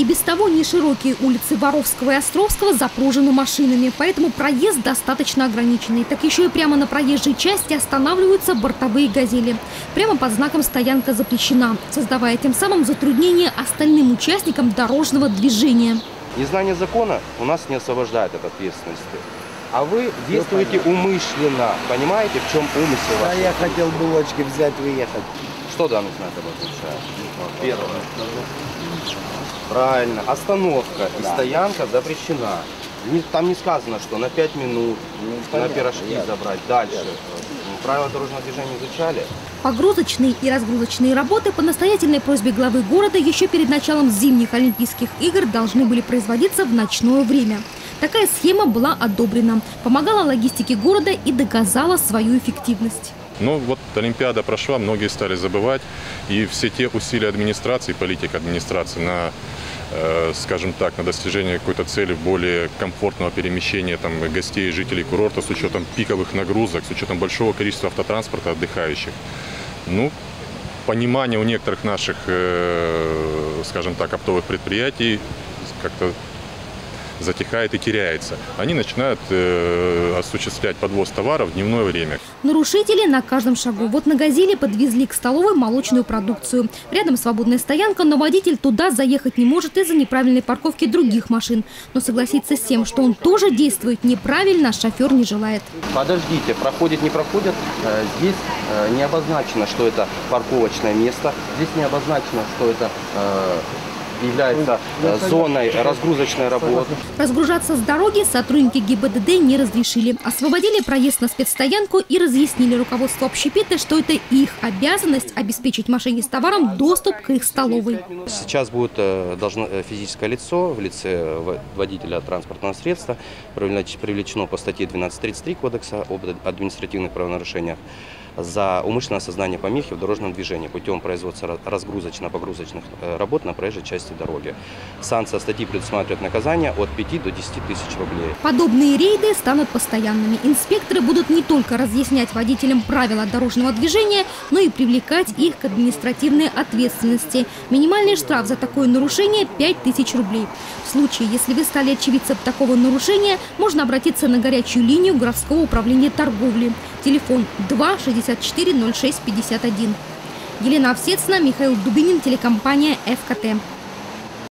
И без того неширокие улицы Воровского и Островского запружены машинами, поэтому проезд достаточно ограниченный. Так еще и прямо на проезжей части останавливаются бортовые «Газели». Прямо под знаком «Стоянка запрещена», создавая тем самым затруднение остальным участникам дорожного движения. Незнание закона у нас не освобождает от ответственности. А вы действуете умышленно. Понимаете, в чем умысел? Да, я хотел булочки взять, выехать. Что данный знак обозначает? Первое. Правильно. Остановка и стоянка запрещена. Там не сказано, что на 5 минут, на пирожки забрать. Дальше. Правила дорожного движения изучали? Погрузочные и разгрузочные работы по настоятельной просьбе главы города еще перед началом зимних Олимпийских игр должны были производиться в ночное время. Такая схема была одобрена, помогала логистике города и доказала свою эффективность. Ну вот Олимпиада прошла, многие стали забывать, и все те усилия администрации, политик администрации на, скажем так, на достижение какой-то цели более комфортного перемещения там, гостей и жителей курорта с учетом пиковых нагрузок, с учетом большого количества автотранспорта отдыхающих. Ну, понимание у некоторых наших, скажем так, оптовых предприятий как-то затихает и теряется. Они начинают осуществлять подвоз товаров в дневное время. Нарушители на каждом шагу. Вот на «Газели» подвезли к столовой молочную продукцию. Рядом свободная стоянка, но водитель туда заехать не может из-за неправильной парковки других машин. Но согласиться с тем, что он тоже действует неправильно, шофер не желает. Подождите, проходит, не проходит. Здесь не обозначено, что это парковочное место. Здесь не обозначено, что это является зоной разгрузочной работы. Разгружаться с дороги сотрудники ГИБДД не разрешили. Освободили проезд на спецстоянку и разъяснили руководству общепита, что это их обязанность обеспечить машине с товаром доступ к их столовой. Сейчас будет физическое лицо в лице водителя транспортного средства привлечено по статье 1233 Кодекса об административных правонарушениях за умышленное создание помехи в дорожном движении путем производства разгрузочно-погрузочных работ на проезжей части дороги. Санкция статьи предусматривает наказание от 5 до 10 тысяч рублей. Подобные рейды станут постоянными. Инспекторы будут не только разъяснять водителям правила дорожного движения, но и привлекать их к административной ответственности. Минимальный штраф за такое нарушение – 5000 рублей. В случае, если вы стали очевидцем такого нарушения, можно обратиться на горячую линию городского управления торговли. Телефон 2 64 06 51. Елена Овсецна, Михаил Дубинин, телекомпания ФКТ.